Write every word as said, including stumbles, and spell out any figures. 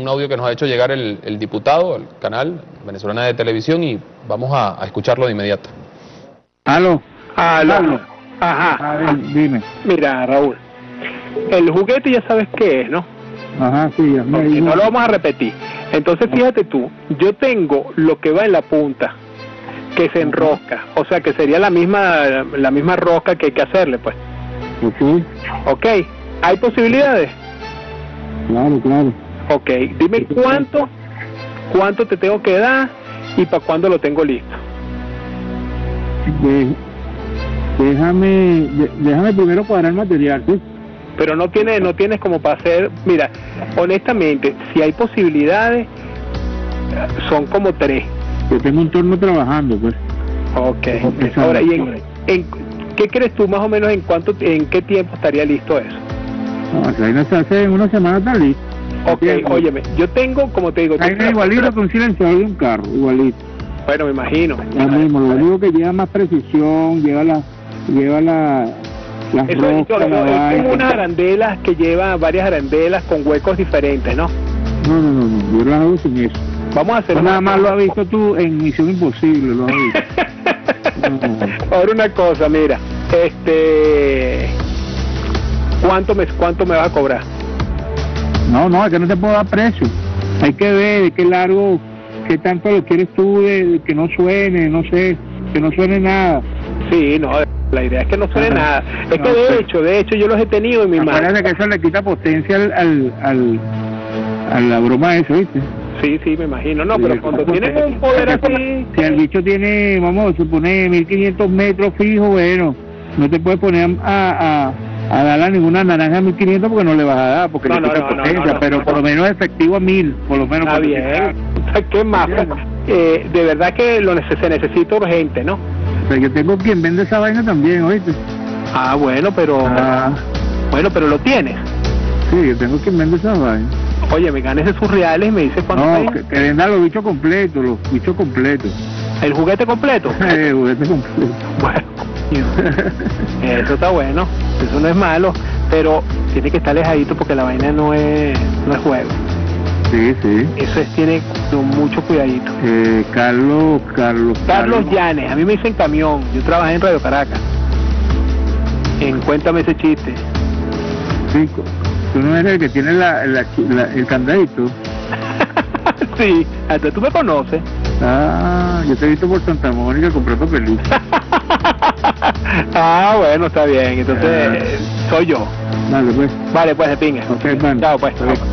un audio que nos ha hecho llegar el, el diputado al canal Venezolana de Televisión y vamos a, a escucharlo de inmediato. Aló. Aló. Aló. Ajá. A ver, dime. Mira, Raúl, el juguete ya sabes qué es, ¿no? Ajá, sí, ya me Ok, dijo. no lo vamos a repetir. Entonces, fíjate tú, yo tengo lo que va en la punta, que se enrosca, o sea, que sería la misma la misma rosca que hay que hacerle, pues. Ok, Ok, ¿hay posibilidades? claro, claro. Ok, dime cuánto, cuánto te tengo que dar y para cuándo lo tengo listo. De- déjame, de- déjame primero cuadrar el material, ¿sí? Pero no tienes, no tienes como para hacer, mira, honestamente, si hay posibilidades, son como tres. Yo tengo un turno trabajando, pues. Ok. Exacto. Ahora, ¿y en, en qué crees tú más o menos en cuánto, en qué tiempo estaría listo eso? No, esa vaina se hace en una semana, está listo. Ok, óyeme, yo tengo, como te digo, Vaina tengo- igualito que un silenciador de un carro, igualito. bueno, me imagino. Lo mismo, lo único que lleva más precisión, lleva la, lleva la, las Eso es, roscas, yo- la yo- es vaina. como unas arandelas que lleva varias arandelas con huecos diferentes, ¿no? No, no, no, no, yo lo hago sin eso. Vamos a hacer Eso una nada más cosa. lo has visto tú en Misión Imposible, lo has visto. No. Ahora una cosa, mira, este, ¿cuánto me, cuánto me vas a cobrar? No, no, es que no te puedo dar precio. Hay que ver de qué largo, qué tanto lo quieres tú, de, de que no suene, no sé, que no suene nada. Sí, no, la idea es que no suene Ajá. nada. Es No, que de sí. hecho, de hecho yo los he tenido en mi mano. Acuérdate que eso le quita potencia al, al, al a la broma esa, ¿viste? Sí, sí, me imagino. No, Sí, pero sí. cuando tienen un poder así... Si el bicho tiene, vamos a suponer, mil quinientos metros fijo, bueno, no te puedes poner a, a, a darle a ninguna naranja a mil quinientos porque no le vas a dar, porque No, le no, quita no, no, potencia, no, no, pero no, por no. lo menos efectivo a mil, por lo menos. Está para que bien. sea- ¿Qué más? Entiendo. Eh, de verdad que lo nece- se necesita urgente, ¿no? O sea, yo tengo quien vende esa vaina también, ¿oíste? Ah, bueno, pero... Ah, Bueno, pero lo tienes. sí, yo tengo quien vende esa vaina. Oye, me ganes esos reales y me dices cuánto No, es. que, que venda los bichos completos, los bichos completos. El juguete completo. Eh, juguete completo. Bueno, eso está bueno, eso no es malo, pero tiene que estar alejadito porque la vaina no es, no es juego. Sí, sí. Eso es, tiene con mucho cuidadito. Eh, Carlos, Carlos, Carlos Llanes, a mí me dicen camión, yo trabajé en Radio Caracas. En Cuéntame ese chiste. Sí, tú no eres el que tiene la, la, la- el candadito. Sí, hasta tú me conoces. Ah, yo te he visto por Santa Mónica comprando peluches. Ah, bueno, está bien, entonces Ah. eh, soy yo. Dale, pues. Vale, pues de pinga. Ok, man. Chao, pues. Ok.